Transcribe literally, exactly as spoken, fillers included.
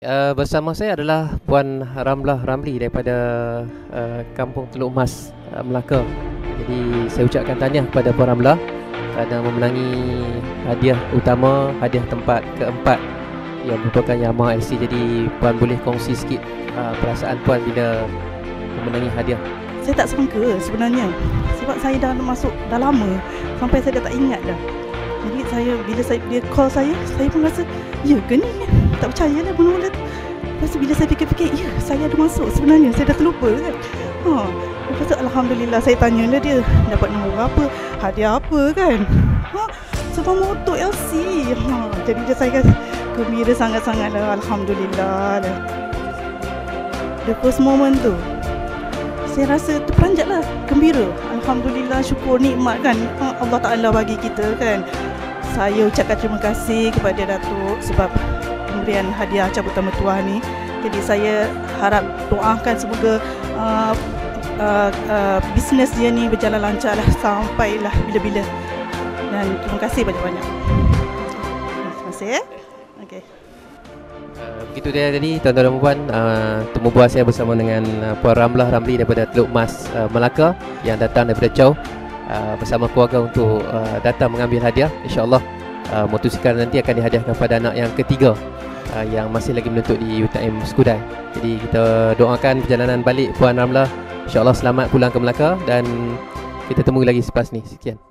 Uh, bersama saya adalah Puan Ramlah Ramli daripada uh, Kampung Teluk Mas, uh, Melaka. Jadi saya ucapkan tahniah kepada Puan Ramlah kerana memenangi hadiah utama, hadiah tempat keempat yang merupakan Yamaha L C. Jadi Puan boleh kongsi sikit uh, perasaan Puan bila memenangi hadiah? Saya tak sangka sebenarnya, sebab saya dah masuk dah lama sampai saya dah tak ingat dah. Jadi saya bila saya dia call saya, saya pun rasa ya ke ni? Tak percaya lah mula-mula. Lepas bila saya fikir-fikir, ya saya ada masuk sebenarnya, saya dah terlupa kan. Ha, lepas tu Alhamdulillah saya tanyalah dia dapat nombor berapa, hadiah apa kan. Ha, sebab motor L C. Ha, jadi dia saya kata gembira sangat-sangat lah, Alhamdulillah lah. The first moment tu saya rasa terperanjat lah, gembira. Alhamdulillah, syukur, nikmat kan Allah Ta'ala bagi kita kan. Saya ucapkan terima kasih kepada Datuk sebab pemberian hadiah cabutan mertuah ni. Jadi saya harap doakan semoga uh, uh, uh, bisnes dia ni berjalan lancar lah sampailah bila-bila. Dan terima kasih banyak-banyak. Terima kasih. Okay. Uh, begitu dia tadi, tuan-tuan dan puan, uh, temu bual saya bersama dengan uh, Puan Ramlah Ramli daripada Teluk Mas, uh, Melaka, yang datang daripada jauh uh, bersama keluarga untuk uh, datang mengambil hadiah. InsyaAllah uh, motosikal nanti akan dihadiahkan pada anak yang ketiga uh, yang masih lagi menuntut di U T M Skudai. Jadi kita doakan perjalanan balik Puan Ramlah, InsyaAllah selamat pulang ke Melaka, dan kita temui lagi selepas ni. Sekian.